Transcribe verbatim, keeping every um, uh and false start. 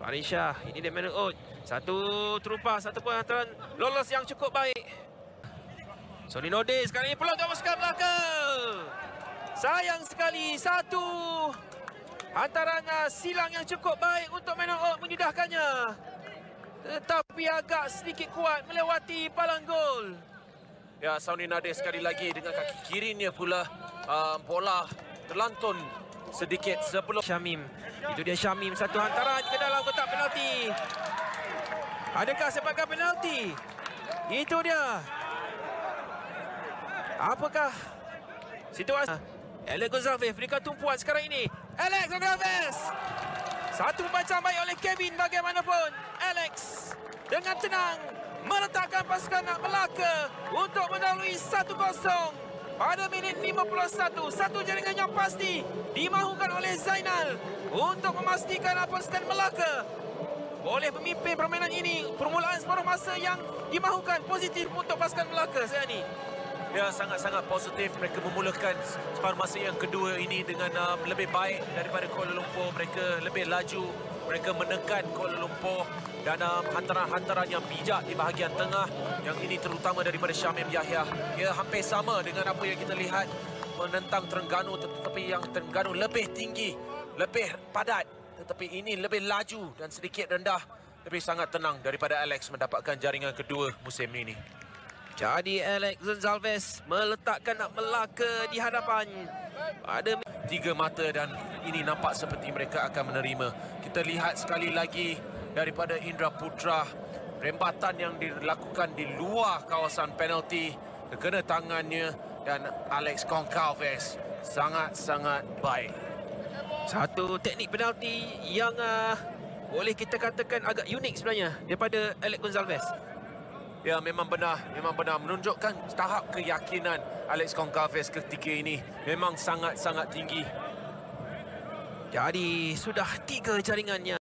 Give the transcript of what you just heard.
Farisha, ini dia Manuel Ot. Satu terupah, satu pun hantaran lolos yang cukup baik. Sony Node sekarang ini peluang untuk masukkan belakang. Sayang sekali, satu hantaran silang yang cukup baik untuk Manuel Ot menyudahkannya. Tetapi agak sedikit kuat melewati palang gol. Ya, Sony Node sekali lagi dengan kaki kirinya pula uh, bola terlantun sedikit sebelum Syamim. Itu dia Syamim, satu hantaran ke dalam kotak penalti. Adakah sebagai penalti? Itu dia. Apakah situasi? Alex Gonzalez berikan tumpuan sekarang ini. Alex Gonzalez. Satu macam baik oleh Kevin bagaimanapun. Alex dengan tenang meletakkan pasukan Melaka untuk melalui satu kosong. Pada minit lima puluh satu, satu jaringan yang pasti dimahukan oleh Zainal untuk memastikan pasukan Melaka boleh memimpin permainan ini. Permulaan separuh masa yang dimahukan positif untuk pasukan Melaka saat ini. Ya, sangat-sangat positif. Mereka memulakan separuh masa yang kedua ini dengan uh, lebih baik daripada Kuala Lumpur. Mereka lebih laju, mereka menekan Kuala Lumpur dan uh, hantaran-hantaran yang bijak di bahagian tengah, yang ini terutama daripada Syamim Yahya. Ia hampir sama dengan apa yang kita lihat menentang Terengganu, tetapi yang Terengganu lebih tinggi, lebih padat, tetapi ini lebih laju dan sedikit rendah, lebih sangat tenang daripada Alex mendapatkan jaringan kedua musim ini. Jadi Alex Gonzalez meletakkan Melaka di hadapan pada tiga mata dan ini nampak seperti mereka akan menerima. Kita lihat sekali lagi daripada Indra Putra, rembatan yang dilakukan di luar kawasan penalti, terkena tangannya, dan Alex Goncalves sangat-sangat baik. satu teknik penalti yang uh, boleh kita katakan agak unik sebenarnya daripada Alex Gonzalez. Ya, memang benar, memang benar menunjukkan tahap keyakinan Alex Goncalves ketika ini memang sangat-sangat tinggi. Jadi sudah tiga jaringannya.